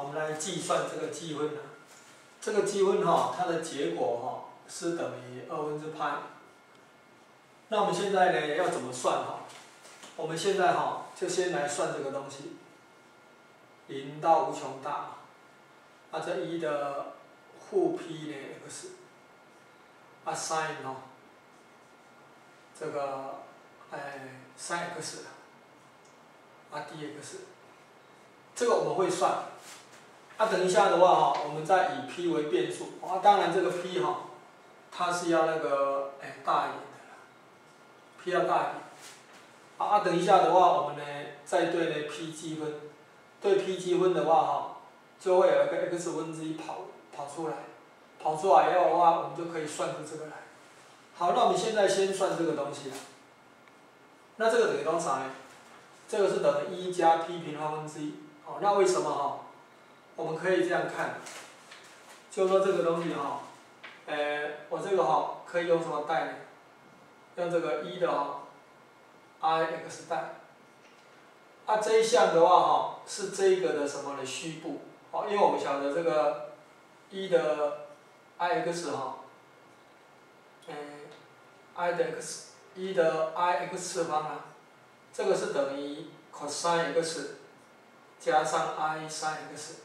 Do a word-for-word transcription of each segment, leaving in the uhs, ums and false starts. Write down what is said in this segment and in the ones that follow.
我们来计算这个积分啊。这个积分哈，它的结果哈是等于二分之派。那我们现在呢要怎么算哈？我们现在哈就先来算这个东西，零到无穷大，啊这一的负 p 呢 x， 啊 sin 哦，这个哎 sin x， 啊 dx， 这个我们会算。啊，等一下的话哈，我们再以 p 为变数，啊当然这个 p 哈，它是要那个哎大一点的啦 ，p 要大一点。啊，等一下的话，我们呢再对呢 p 积分，对 p 积分的话哈，就会有一个 x 分之一跑跑出来，跑出来以后的话，我们就可以算出这个来。好，那我们现在先算这个东西。那这个等于多少呢？这个是等于一加 p 平方分之一。好，那为什么哈？我们可以这样看，就说这个东西哈，呃，我这个哈可以用什么代呢？用这个一的哈 i x 代。啊，这一项的话哈是这个的什么的虚部，哦，因为我们晓得这个一的 i x 哈，嗯 i 的 x 一的 i x 次方啊，这个是等于 cosine x 加上 i sin x。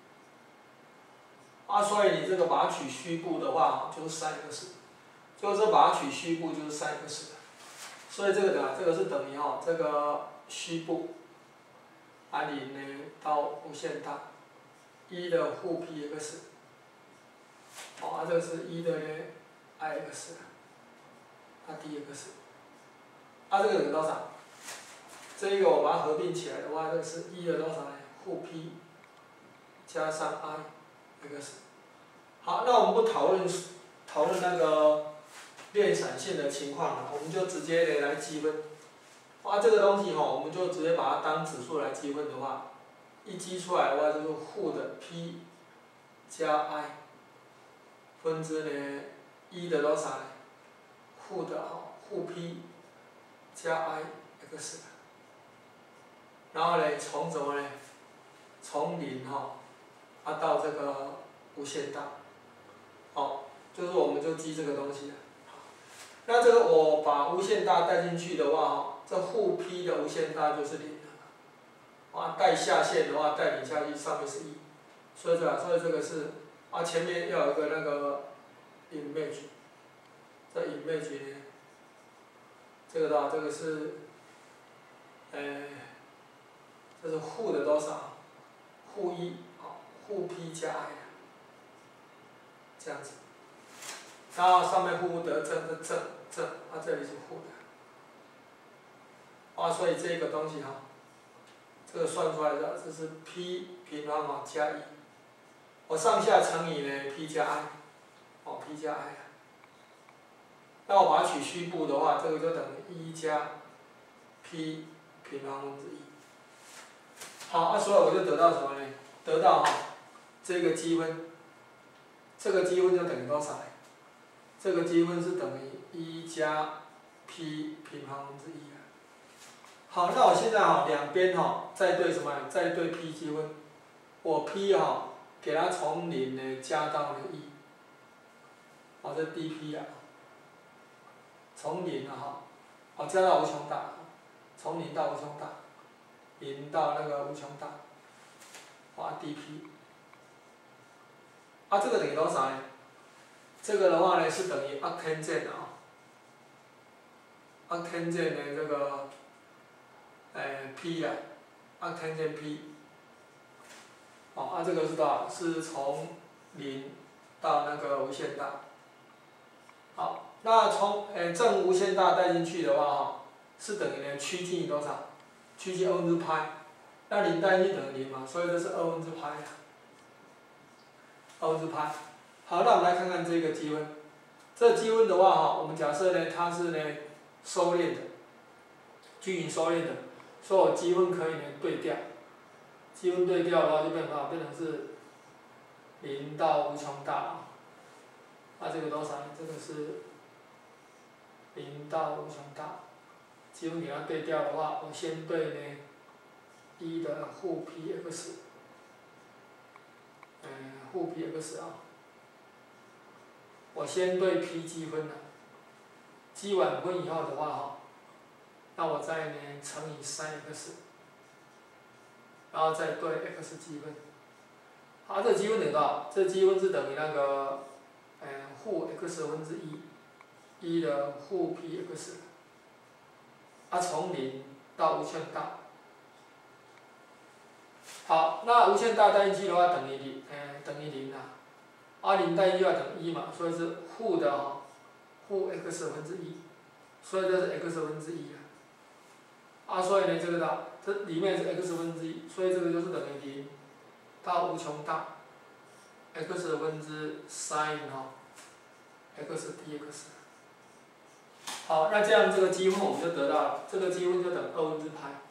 啊，所以你这个把它取虚部的话，就是 sin x， 就是把它取虚部就是 sin x， 所以这个的这个是等于哈这个虚部，啊零呢到无限大，一的负 p x， 哦，啊这个是一的呢 i x， 啊 dx， 啊这个等于多少？这一个我把它合并起来的话，这个是一的多少呢？负 p 加上 i x。好，那我们不讨论讨论那个链散线的情况了，我们就直接的来积分。啊，这个东西哈，我们就直接把它当指数来积分的话，一积出来的话就是负的 p 加 i 分之呢一的多少呢？负的哈负 p 加 i x。然后呢，从什么呢？从零哈，啊到这个无限大。好，就是我们就记这个东西了。那这个我把无限大带进去的话，哈，这负 p 的无限大就是零了。啊，带下线的话，带零下去，上面是一，所以这所以这个是啊，前面要有一个那个 image， 这 image 呢，这个的话，这个是，呃，这是负的多少？负一，啊，负 p 加 i。这样子，然后上面负得正的正正，啊这里是负的，啊所以这个东西哈，这个算出来的这是 p 平方啊加一，我上下乘以呢 p 加 i， 哦 p 加 i， 那我把它取虚部的话，这个就等于一加 p 平方分之一。好，啊所以我就得到什么呢？得到哈这个积分。这个积分就等于多少呢？这个积分是等于一加 p 平方分之一。好，那我现在哈两边哈再对什么？再对 p 积分，我 p 哈给它从零呢加到了一，哦这 dp 啊，从零啊哈，哦加到无穷大，从零到无穷大，零到那个无穷大，啊 dp。啊，这个等于多少呢？这个的话呢是等于 arctangent 啊 ，arctangent 的这个，呃 p 啊 ，arctangent p， 哦，啊这个是多少？是从零到那个无限大。好，那从呃正无限大带进去的话哈，是等于呢趋近于多少？趋近二分之派，那零带进去等于零嘛，所以这是二分之派。二分之派，好，那我们来看看这个积分。这积分的话哈，我们假设呢它是呢收敛的，均匀收敛的，所以我积分可以呢对调，积分对调的话就变成变成是零到无穷大啊。那这个多少呢？这个是零到无穷大，积分给它对调的话，我先对呢一的负 p x。 负 p x 啊。我先对 p 积分了，积完分以后的话哈，那我再呢乘以 sin x， 然后再对 x 积分。啊，这积分等于多少？这积分是等于那个，嗯，负 x 分之一，一的负 p x。啊，从零到无限大。好，那无限大单一的话等于零，嗯，等于零啊。啊，零单一的话等于一嘛，所以是负的哈，负 x 分之一，所以这是 x 分之一啊。啊，所以呢，这个的这里面是 x 分之一，所以这个就是等于零到无穷大 x 分之 sin 哈 x dx。好，那这样这个积分我们就得到了，这个积分就等二分之派。